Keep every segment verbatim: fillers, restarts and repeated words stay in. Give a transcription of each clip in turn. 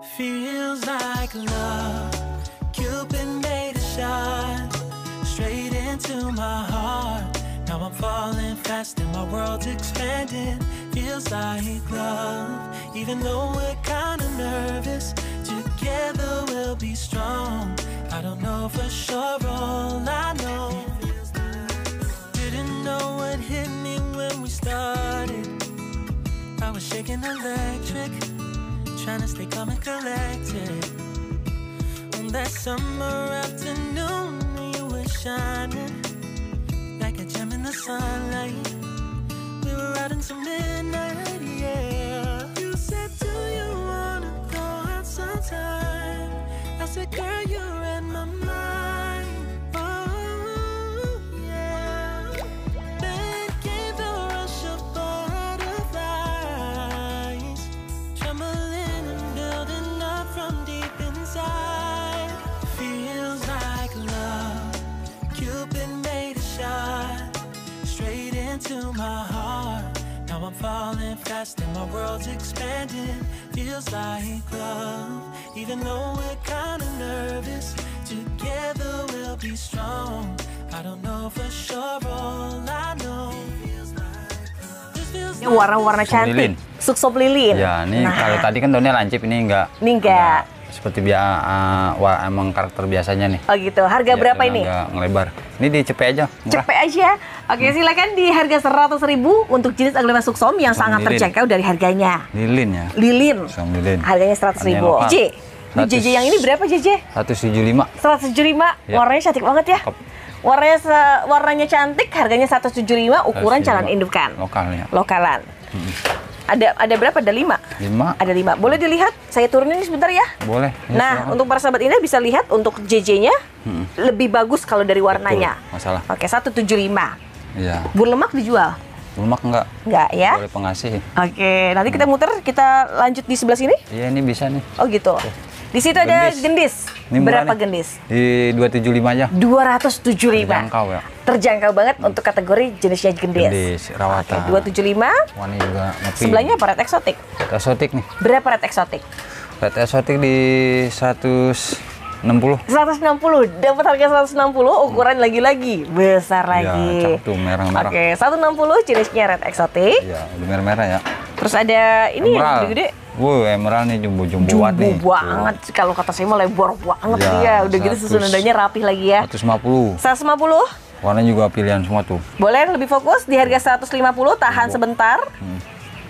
Feels like love. Cupid made a shot straight into my heart. Now I'm falling fast and my world's expanding. Feels like love. Even though we're kinda nervous, together we'll be strong. I don't know for sure, all I know. Didn't know what hit me when we started. I was shaking electric, trying to stay calm and collected. On that summer afternoon, you were shining like a gem in the sunlight. We were out until midnight, yeah. You said, do you wanna go out sometime? I said, girl, you read my mind. Oh, yeah. Then came the rush of butterflies, trembling and building up from deep inside. Feels like love. Cupid made a shot straight into my heart. Now I'm falling fast and my world's expanding. Feels like love. Even though we're kinda nervous, together we'll be strong. I don't know for sure, all I know. Ini warna-warna cantik, suksop lilin. Ya, ini nah, kalau tadi kan daunnya lancip, ini enggak. Ini enggak. Seperti biasa, uh, wah, emang karakter biasanya nih. Oh gitu. Harga Ya, berapa ini? Enggak ngelebar. Ini di cepet aja. Murah. Cepet aja. Oke, hmm. silakan di harga seratus ribu untuk jenis aglema suksom yang Suksom sangat lilin. terjangkau dari harganya. Lilin ya. Lilin. Suksom lilin. Harganya seratus ribu. J. Ini J J yang ini berapa J J? seratus tujuh puluh lima. seratus tujuh puluh lima. Ya. Warnanya cantik banget ya. Cakep. Warnanya warnanya cantik, harganya seratus tujuh puluh lima, ukuran calon indukan. Lokalnya. Lokalan. Hmm. Ada ada berapa? Ada lima. Lima. Ada lima. Boleh dilihat? Saya turunin ini sebentar ya. Boleh. Ya, nah, silakan. untuk para sahabat ini bisa lihat untuk J J-nya hmm. lebih bagus kalau dari warnanya. Betul, masalah. Oke, seratus tujuh puluh lima. Iya. Berlemak dijual? Lemak enggak? Enggak ya? Boleh pengasih. Oke, nanti kita muter, kita lanjut di sebelah sini. Iya, ini bisa nih. Oh gitu. Oke. Di situ ada gendis. Ini berapa nih. gendis? Di dua ratus tujuh puluh lima aja. dua ratus tujuh puluh lima. Terjangkau ya. Terjangkau banget hmm. untuk kategori jenisnya gendis. Gendis, rawatan. Oke, dua ratus tujuh puluh lima. Warna juga ngopi. Sebelahnya apa? Red eksotik. Eksotik nih. Berapa red eksotik? Red eksotik di seratus enam puluh. seratus enam puluh. Dapat harga seratus enam puluh, ukuran lagi-lagi besar lagi. Ya, cakep tuh, merah-merah. Oke, seratus enam puluh jenisnya red eksotik. Iya, merah-merah ya. Terus ada ini yang gede-gede. Wuh, emerald nih jumbo-jumbo Jumbo nih. banget. Kalau kata saya mau lebar banget ya, dia. Udah gitu susun nadanya rapih lagi ya. seratus lima puluh. seratus lima puluh. Warna juga pilihan semua tuh. Boleh lebih fokus di harga seratus lima puluh, tahan Jumbo. sebentar. Hmm.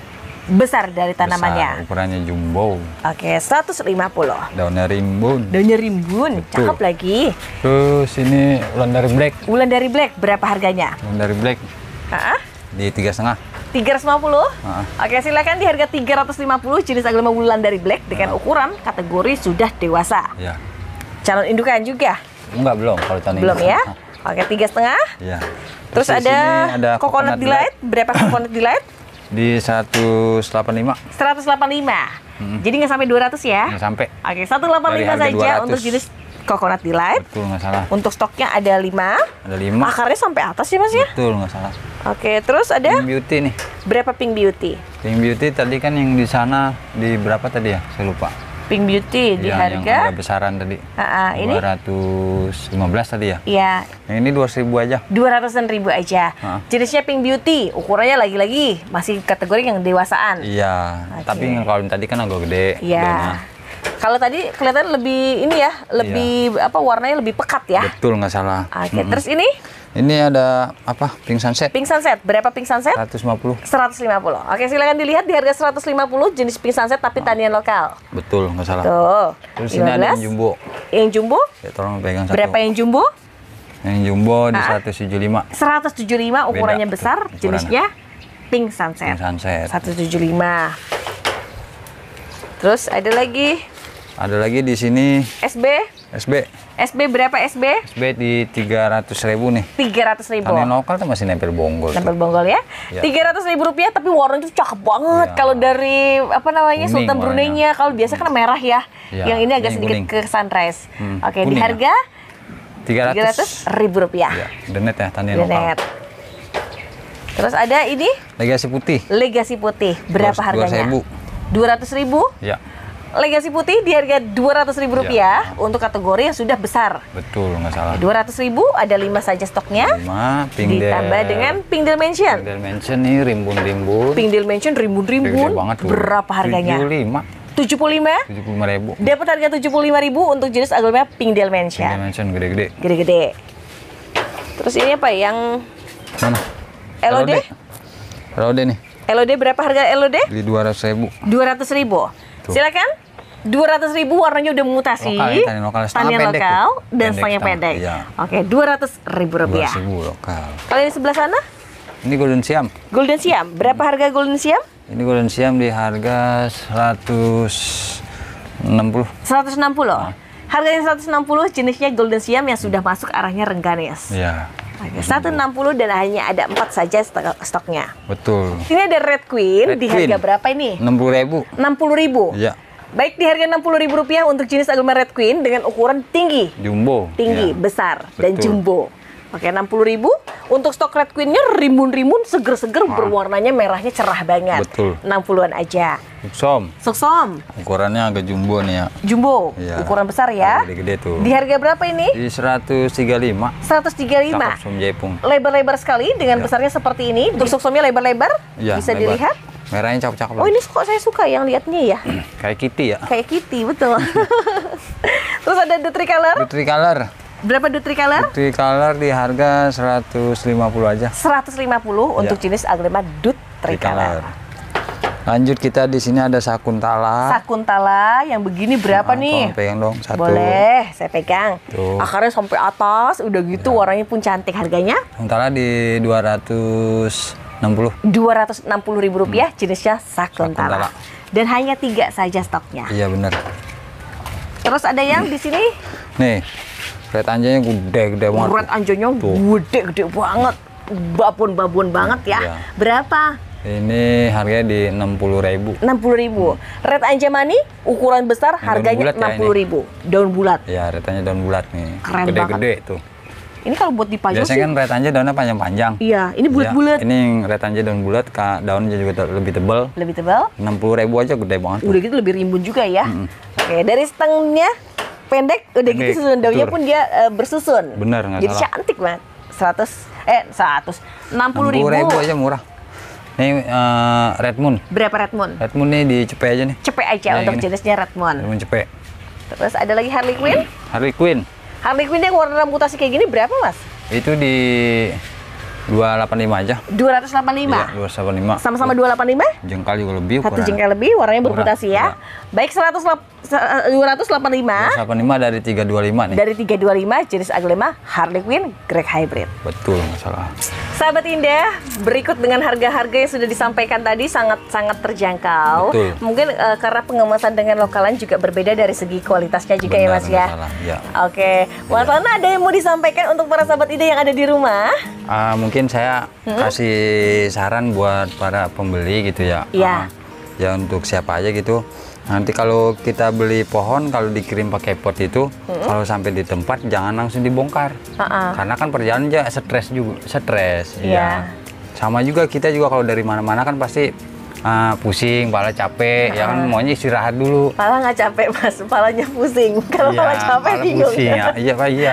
Besar dari tanamannya. Besar, ukurannya jumbo. Oke, seratus lima puluh. Daunnya rimbun. Daunnya rimbun, Betul. cakep lagi. Terus ini Wulandari Black. Wulandari Black berapa harganya? Wulandari Black. Ah? Di tiga setengah. tiga ratus lima puluh. Uh-huh. Oke, silakan di harga tiga ratus lima puluh jenis aglema Wulandari Black dengan uh-huh. ukuran kategori sudah dewasa. Ya. Calon indukan juga? Enggak, belum kalau tahun ini. Belum ya? Oke, tiga setengah. Ya. Terus, Terus ada, ada Coconut Delight. Berapa Coconut Delight? Di seratus delapan puluh lima. seratus delapan puluh lima. Hmm. Jadi nggak sampai dua ratus ya? Nggak sampai. Oke, seratus delapan puluh lima saja dua ratus untuk jenis Coconut Delight. Betul, nggak salah. Untuk stoknya ada lima. Ada lima. Akarnya sampai atas ya Mas ya? Betul, nggak salah. Oke, terus ada Pink Beauty nih. Berapa Pink Beauty? Pink Beauty tadi kan yang di sana di berapa tadi ya? Saya lupa. Pink Beauty di ya, harga? Yang harga besaran tadi. Uh, ini? dua ratus lima belas tadi ya? Iya. Yang ini dua ratus ribu aja. dua ratusan ribu aja. Uh. Jenisnya Pink Beauty, ukurannya lagi-lagi masih kategori yang dewasaan. Iya. Okay. Tapi yang kalau tadi kan agak gede. Iya. Kalau tadi kelihatan lebih ini ya, lebih iya. apa warnanya lebih pekat ya? Betul, nggak salah. Oke, okay. mm-hmm. Terus ini? Ini ada apa? Pink Sunset. Pink Sunset. Berapa Pink Sunset? seratus lima puluh. seratus lima puluh. Oke, silakan dilihat di harga seratus lima puluh jenis Pink Sunset tapi tanian lokal. Betul, nggak salah. Tuh. Terus ini ada yang jumbo. Yang jumbo? Ya, tolong pegang satu. Berapa yang jumbo? Yang jumbo di seratus tujuh puluh lima. seratus tujuh puluh lima, ukurannya Beda, besar, ukurannya. jenisnya Pink Sunset. Pink Sunset. seratus tujuh puluh lima. Terus ada lagi? Ada lagi di sini. S B? S B. S B berapa S B? S B di tiga ratus ribu nih. tiga ratus ribu. Tanian lokal tuh masih nempel bonggol. Nempel bonggol ya. tiga ratus ribu rupiah tapi warnanya tuh cakep banget. Ya. Kalau dari apa namanya kuning Sultan Brunei-nya, kalau biasa kan merah ya. Ya. Yang ini agak sedikit kuning. Ke sunrise. Hmm. Oke, kuning di harga tiga ratus ribu rupiah. Ya. Denet ya, tanian Denet. lokal. Terus ada ini? Legasi putih. Legasi putih. Berapa harganya? dua ratus ribu. dua ratus ribu? Ya. Legasi putih di harga dua ratus ribu rupiah Ya. untuk kategori yang sudah besar. Betul, nggak salah. dua ratus ribu ada lima saja stoknya. lima, Pinkdale. Ditambah dengan Pinkdale Mansion. Pinkdale Mansion nih rimbun-rimbun. Pinkdale Mansion rimbun-rimbun. Gede banget tuh. Berapa harganya? tujuh puluh lima. tujuh puluh lima. tujuh puluh lima ribu. Dapat harga tujuh puluh lima ribu untuk jenis aglonema Pinkdale Mansion. Pinkdale Mansion gede-gede. Gede-gede. Terus ini apa yang Mana? L O D? L O D nih. L O D berapa harga L O D? Di dua ratus ribu. dua ratus ribu. Tuh. Silakan. dua ratus ribu warnanya udah mutasi. Lokal, ini tanian lokal, setengah Tanian pendek lokal tuh. dan Pendek setengah setengah, pendek. iya. Oke, dua ratus ribu dua rupiah. ratus ribu lokal. Kalau di sebelah sana, Ini Golden Siam. Golden Siam. Berapa harga Golden Siam? Ini Golden Siam di harga seratus enam puluh. seratus enam puluh. Ah. Harganya seratus enam puluh, jenisnya Golden Siam yang sudah masuk arahnya rengganis. Iya. Oke, seratus enam puluh dan hanya ada empat saja stok- stoknya. Betul. Ini ada Red Queen Red di Queen. harga berapa ini? enam puluh ribu. enam puluh ribu. Iya. Baik, di harga enam puluh ribu rupiah untuk jenis aglonema Red Queen dengan ukuran tinggi, Jumbo. tinggi, Iya. besar, dan Betul. jumbo. Oke, enam puluh ribu. Untuk stok Red Queen-nya rimbun-rimbun, seger-seger, berwarnanya merahnya cerah banget. Betul. enam puluhan aja. Suksom. Suksom, Ukurannya agak jumbo nih ya. jumbo, Iya. ukuran besar ya. Gede-gede tuh. Di harga berapa ini? Di seratus tiga puluh lima. seratus tiga puluh lima. Cakep Som Jaipung. Lebar-lebar sekali dengan Ya. besarnya seperti ini. Untuk suksomnya lebar-lebar, Iya, bisa lebar. dilihat. Merahnya cakep-cakep. Oh, ini kok saya suka yang liatnya ya. Kayak Kitty ya. Kayak Kitty, betul. Terus ada The Tricolor. Putri Color. Berapa The Tricolor? Putri Color di harga seratus lima puluh aja. seratus lima puluh untuk Ya. jenis aglonema Dut Tricolor. Lanjut kita di sini ada Sakuntala. Sakuntala yang begini berapa Nah, nih? tolong pegang dong satu. Boleh, saya pegang. Tuh. Ya. Akarnya sampai atas, udah gitu warnanya pun cantik. Harganya Sakuntala di dua ratus enam puluh. dua ratus enam puluh ribu rupiah, jenisnya Sakuntala. Sakuntala. Dan hanya tiga saja stoknya. Iya benar. Terus ada yang di sini Nih, red anjanya gede-gede banget. red anjonya Tuh. gede-gede banget, babon-babon banget ya. Iya. Berapa? Ini harganya di enam puluh ribu. enam puluh ribu. Red anjamani ukuran besar, Daun harganya bulat ya enam puluh ribu. Daun bulat. Ya, red anja daun bulat nih. Keren Gede-gede tuh. Ini kalau buat dipajang Biasanya sih. kan red anja daunnya panjang-panjang. Iya, ini bulat-bulat. Ya, ini yang red anja daun bulat, ka- daunnya juga te- lebih tebal. Lebih tebal. enam puluh ribu aja gede banget. tuh. Udah gitu lebih rimbun juga ya. Oke, dari stengnya pendek, udah gitu Pendek, susun daunnya betul. pun dia eh, bersusun. Bener, nggak Jadi salah. cantik banget. seratus eh seratus enam puluh ribu. enam puluh ribu aja murah. Ini eh, Red Moon. Berapa Red Moon? Red Moon nih di cepet aja nih. Cepet aja Nah, untuk ini. jenisnya Red Moon. Red Moon cepet. Terus ada lagi Harley Quinn. Harley Quinn. Harley Quinn yang warna mutasi kayak gini berapa, Mas? Itu di dua ratus delapan puluh lima aja. dua ratus delapan puluh lima. Iya, dua ratus delapan puluh lima. Sama-sama dua ratus delapan puluh lima? Jengkal juga lebih. Satu ukuran. jengkal lebih, warnanya Murah, bermutasi ya. iya. Baik, seratus, dua ratus delapan puluh lima dua ratus delapan puluh lima dari tiga ratus dua puluh lima nih. dari tiga ratus dua puluh lima jenis aglonema Harley Quinn Grey Hybrid. Betul, nggak salah. Sahabat Indah, berikut dengan harga-harga yang sudah disampaikan tadi sangat-sangat terjangkau. Betul. Mungkin eh, karena pengemasan dengan lokalan juga berbeda dari segi kualitasnya juga ya Benar, Mas nggak ya. salah, ya. Oke, Mas Lana ada yang mau disampaikan untuk para sahabat Indah yang ada di rumah? Ah, mungkin saya kasih saran buat para pembeli gitu ya. Iya. Ah, ya untuk siapa aja gitu. Nanti kalau kita beli pohon, kalau dikirim pakai pot itu, kalau sampai di tempat jangan langsung dibongkar. Uh-uh. Karena kan perjalanan aja stres juga, stres. Iya. Ya. Sama juga kita juga kalau dari mana-mana kan pasti ah, pusing, kepala capek, ya kan maunya istirahat dulu. Pala nggak capek Mas, palanya pusing. Kalau pala capek kepala bingung. pusing, ya. Iya Pak, iya.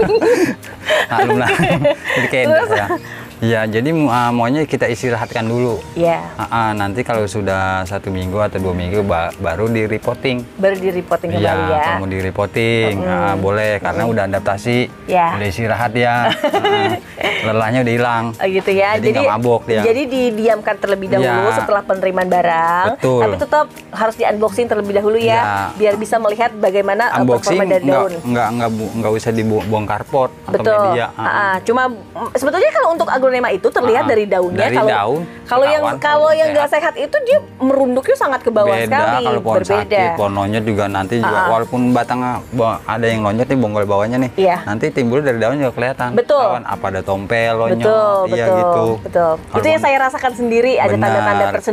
Maklum lah. Jadi kayak Terus? ya. Iya, jadi uh, maunya kita istirahatkan dulu. Iya. Ah, ah, nanti kalau sudah satu minggu atau dua minggu ba- baru di reporting. Baru di reporting kembali Iya, ya. kalau mau di reporting ah, boleh karena udah adaptasi, Ya. udah istirahat ya, Ah, lelahnya udah hilang. Oh gitu ya. Jadi nggak mabok dia. Jadi didiamkan terlebih dahulu Iya. setelah penerimaan barang. Betul. Tapi tetap harus di unboxing terlebih dahulu ya, Iya. biar bisa melihat bagaimana uh, Unboxing performa dari nggak daun. nggak nggak bu- nggak usah dibongkar pot atau Betul. media. Ah, Ah, ah. Cuma mm, sebetulnya kalau untuk aglonema itu terlihat Ah, dari daunnya. dari Kalau daun, kalau yang ketahuan kalau kalau yang nggak sehat. sehat itu dia merunduknya sangat ke bawah beda sekali. kalau pohon Berbeda. sakit, pohon lonjot juga nanti juga Ah, ah. walaupun batangnya bo- ada yang lonjot nih bonggol bawahnya nih, Iya. nanti timbul dari daun juga kelihatan. Betul. Ketahuan apa ada tompel, lonjot, Betul, iya betul, gitu. betul. Kalau Itu yang pohon- saya rasakan sendiri, ada Benar. tanda-tanda tersendiri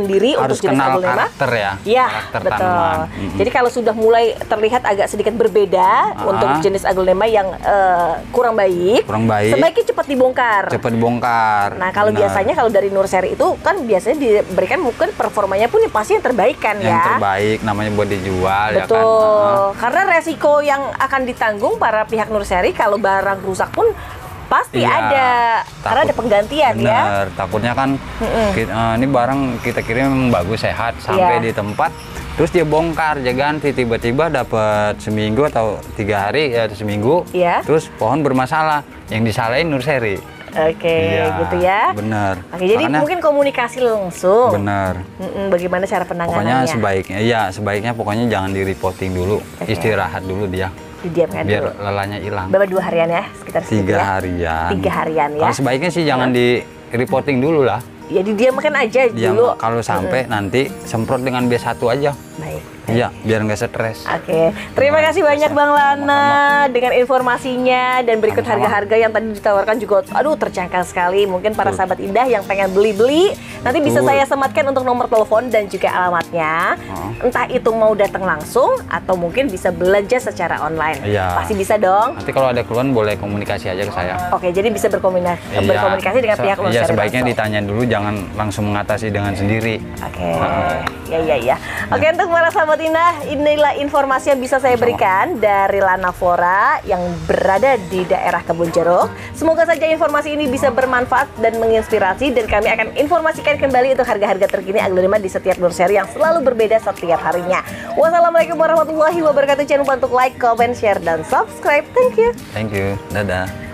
sendiri harus untuk jenis kenal aglonema. karakter ya. Iya, karakter betul. tanaman. Mm-mm. Jadi kalau sudah mulai terlihat agak sedikit berbeda Ah. untuk jenis aglonema yang eh, kurang baik, Kurang baik. sebaiknya cepat dibongkar. Cepat dibongkar. Nah, kalau Benar. biasanya kalau dari Nurseri itu kan biasanya diberikan mungkin performanya pun yang pasti yang terbaik kan yang ya. terbaik namanya buat dijual ya kan. Betul. Ah. Karena resiko yang akan ditanggung para pihak Nurseri kalau barang rusak pun pasti Iya, ada. Karena ada takut- penggantian ya. Bener, takutnya kan ki- eh, ini barang kita kirim memang bagus sehat sampai Iya. di tempat terus dia bongkar dia ganti tiba-tiba dapat seminggu atau tiga hari ya atau seminggu Iya. terus pohon bermasalah yang disalahin Nurseri. Oke, Iya, gitu ya. bener. Oke, jadi Makanya- mungkin komunikasi langsung. Bener. Mm-mm, bagaimana cara Pokoknya penanganannya? sebaiknya ya sebaiknya pokoknya jangan di reporting dulu, Oke. istirahat dulu dia Didiamkan biar dulu. lelahnya hilang. Berapa dua harian ya? Sekitar segitu Tiga ya? harian. Tiga harian ya. Kalau sebaiknya sih jangan di reporting dulu lah. Ya didiamkan aja Dia dulu. kalau sampai nanti semprot dengan B satu aja. Baik. Iya, biar nggak stres. Oke, terima kasih banyak Bang Lana dengan informasinya dan berikut Sama-sama. harga-harga yang tadi ditawarkan juga, aduh terjangkau sekali. Mungkin para Betul. sahabat Indah yang pengen beli-beli, nanti bisa Betul. saya sematkan untuk nomor telepon dan juga alamatnya. Oh. Entah itu mau datang langsung atau mungkin bisa belanja secara online. Iya. Pasti bisa dong. Nanti kalau ada keluhan boleh komunikasi aja ke saya. Oke, jadi bisa berkomunikasi, Iya. berkomunikasi dengan Se- pihak Iya, Nurseri sebaiknya langsung. ditanya dulu, jangan langsung mengatasi dengan sendiri. Oke, ya ya ya. Oke, untuk para sahabat Indah, inilah informasi yang bisa saya berikan dari Lana Flora yang berada di daerah Kebun Jeruk. Semoga saja informasi ini bisa bermanfaat dan menginspirasi, dan kami akan informasikan kembali untuk harga-harga terkini aglonema di setiap Nurseri yang selalu berbeda setiap harinya. Wassalamualaikum warahmatullahi wabarakatuh. Jangan lupa untuk like, comment, share, dan subscribe. Thank you. Thank you. Dadah.